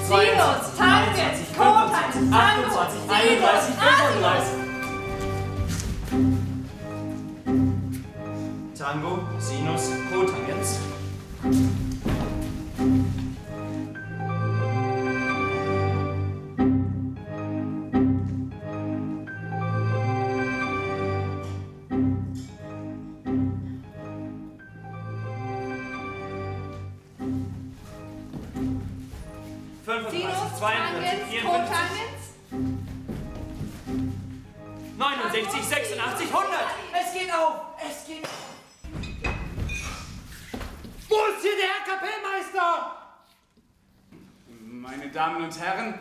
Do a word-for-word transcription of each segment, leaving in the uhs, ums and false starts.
Sinus, Tangent, Cotangent, achtundzwanzig, einunddreißig, fünfunddreißig. Tango, Sinus, Cotangens. fünfunddreißig, zweiundvierzig, vierundfünfzig, neunundsechzig, sechsundachtzig, hundert. Es geht auf! Es geht auf! Wo ist hier der Herr Kapellmeister? Meine Damen und Herren,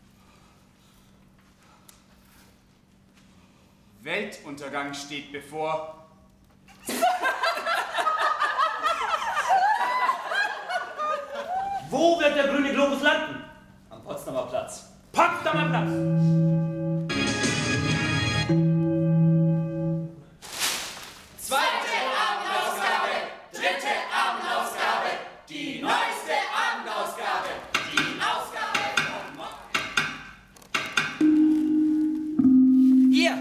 Weltuntergang steht bevor. Wo wird der grüne Globus landen? Am Potsdamer Platz. Potsdamer Platz! Zweite Abendausgabe, dritte Abendausgabe, die neueste Abendausgabe, die Ausgabe von morgen. Hier!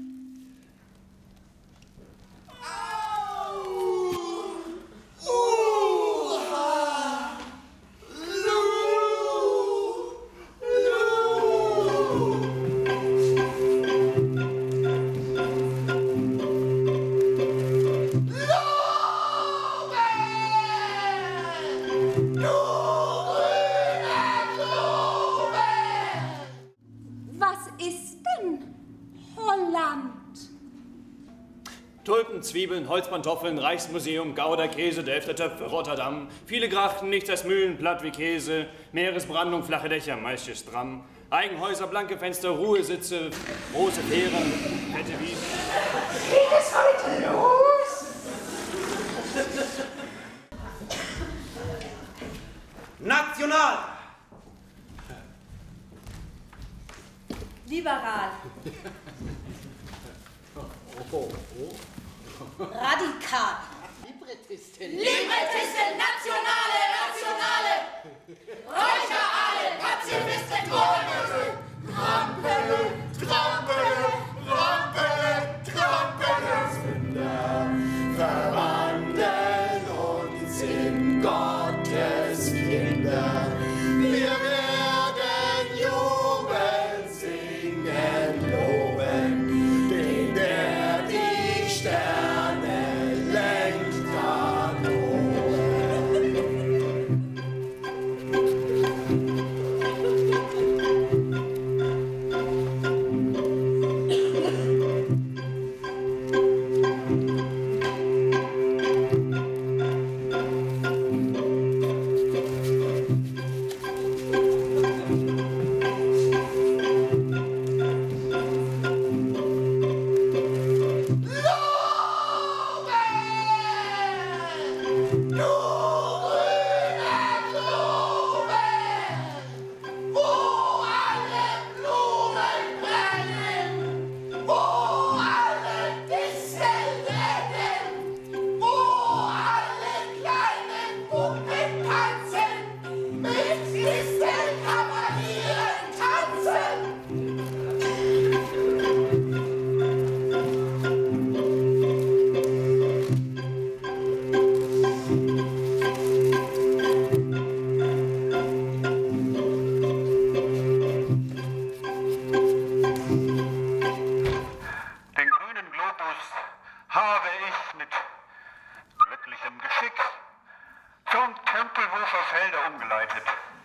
Was ist denn Holland? Tulpen, Zwiebeln, Holzpantoffeln, Reichsmuseum, Gouda, Käse, Delfter Töpfe, Rotterdam. Viele Grachten, nichts als Mühlen, platt wie Käse. Meeresbrandung, flache Dächer, meist stramm. Eigenhäuser, blanke Fenster, Ruhesitze, große Fähren, fette Wiesen. Geht es heute los? National! Liberal. Radikal. Librettisten, Nationale, Nationale, Räucher alle, Pazifisten, Drohnen, Trampele, Trampele, Trampele, Trampele, Sünder, verwandeln uns in Gottes Kinder. Wir werden jubeln, singen, loben, den der die Sterne lenkt da oben. habe ich mit glücklichem Geschick zum Tempelhofer Felde umgeleitet.